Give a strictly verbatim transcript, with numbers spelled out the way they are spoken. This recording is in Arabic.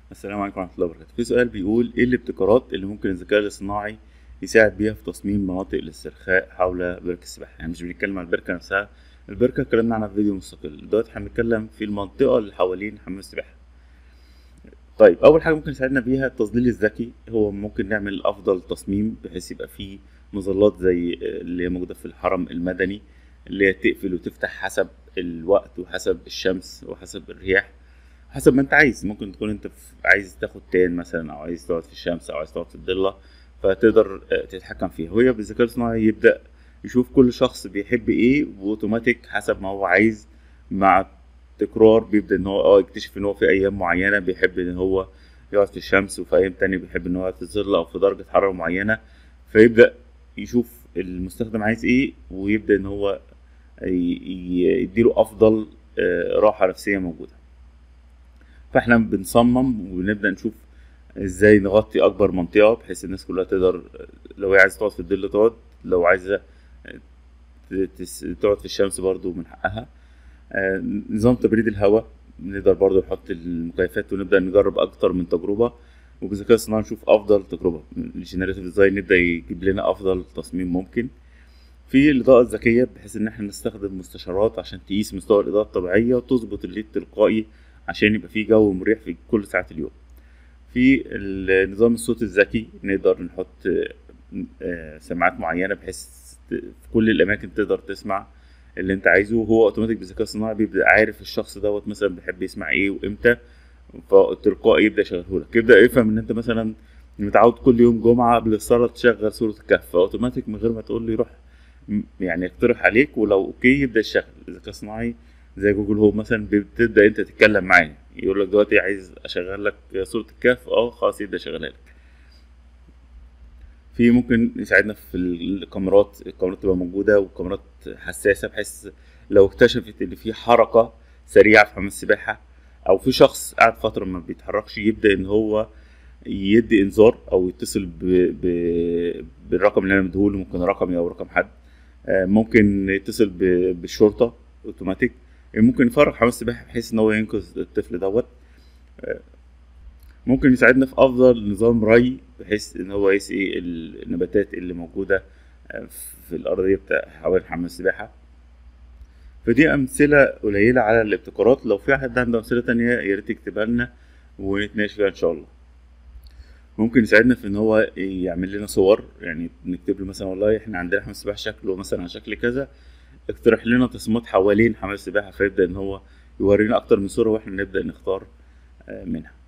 السلام عليكم ورحمة الله وبركاته. في سؤال بيقول ايه الابتكارات اللي ممكن الذكاء الاصطناعي يساعد بيها في تصميم مناطق الاسترخاء حول بركة السباحة؟ يعني مش بنتكلم عن البركة نفسها، البركة اتكلمنا عنها في فيديو مستقل، دلوقتي احنا بنتكلم في المنطقة اللي حوالين حمام السباحة. طيب أول حاجة ممكن يساعدنا بيها التظليل الذكي، هو ممكن نعمل أفضل تصميم بحيث يبقى فيه مظلات زي اللي هي موجودة في الحرم المدني، اللي هي تقفل وتفتح حسب الوقت وحسب الشمس وحسب الرياح، حسب ما انت عايز. ممكن تكون انت في- عايز تاخد تان مثلا، او عايز تقعد في الشمس، او عايز تقعد في الضلة، فتقدر آه، تتحكم فيها. وهي بالذكاء الاصطناعي يبدأ يشوف كل شخص بيحب ايه واوتوماتيك حسب ما هو عايز. مع تكرار بيبدأ ان هو اه يكتشف ان هو في ايام معينة بيحب ان هو يقعد في الشمس، وفي ايام تانية بيحب ان هو يقعد في الظل او في درجة حرارة معينة. فيبدأ يشوف المستخدم عايز ايه، ويبدأ ان هو ي- ي- يديله افضل آه، راحة نفسية موجودة. فاحنا بنصمم وبنبدأ نشوف ازاي نغطي اكبر منطقة بحيث الناس كلها تقدر، لو هي عايزة تقعد في الظل تقعد، لو عايزة ت- تس- تقعد في الشمس برضو من حقها. آه، نظام تبريد الهواء، نقدر برضو نحط المكيفات ونبدأ نجرب اكتر من تجربة، وبالذكاء الصناعي نشوف افضل تجربة. الجينيراتيف ديزاين نبدأ يجيب لنا افضل تصميم ممكن. في الإضاءة الذكية بحيث إن احنا نستخدم مستشعرات عشان تقيس مستوى الإضاءة الطبيعية وتظبط الليد التلقائي عشان يبقى فيه جو مريح في كل ساعات اليوم. في ال- نظام الصوت الذكي نقدر نحط آه، سماعات معينة بحيث ت- في كل الأماكن تقدر تسمع اللي أنت عايزه، وهو أوتوماتيك بالذكاء الصناعي بيبدأ عارف الشخص دوت مثلا بيحب يسمع إيه وإمتى، فتلقائي يبدأ يشغلهولك. يبدأ يفهم إن أنت مثلا متعود كل يوم جمعة قبل الصلاة تشغل سورة الكهف، فأوتوماتيك من غير ما تقول له يروح م- يعني يقترح عليك، ولو أوكي يبدأ يشغل. الذكاء الصناعي زي جوجل هوم مثلا، بتبدأ أنت تتكلم معاه يقول لك دلوقتي عايز أشغل لك سورة الكهف، أه خلاص يبدأ يشغلها لك. في ممكن يساعدنا في الكاميرات، الكاميرات تبقى موجودة وكاميرات حساسة بحيث لو اكتشفت إن في حركة سريعة في حمام السباحة، أو في شخص قاعد فترة ما بيتحركش، يبدأ إن هو يدي إنذار أو يتصل ب... ب... بالرقم اللي أنا مديهوله، ممكن رقمي أو رقم حد. آه، ممكن يتصل ب... بالشرطة أوتوماتيك. ممكن يفرغ حمام السباحة بحيث إن هو ينقذ الطفل دوت. ممكن يساعدنا في أفضل نظام ري بحيث إن هو يسقي النباتات اللي موجودة آه، في الأرضية بتاع حوالين حمام السباحة. فدي أمثلة قليلة على الابتكارات، لو في حد عنده أمثلة تانية يا ريت يكتبها لنا ونتناقش فيها إن شاء الله. ممكن يساعدنا في إن هو يعمل لنا صور، يعني نكتب له مثلا والله إحنا عندنا حمام السباحة شكله مثلا على شكل كذا، اقترح لنا تصميمات حوالين حمام السباحة، فيبدأ إن هو يورينا أكتر من صورة وإحنا نبدأ نختار آه، منها.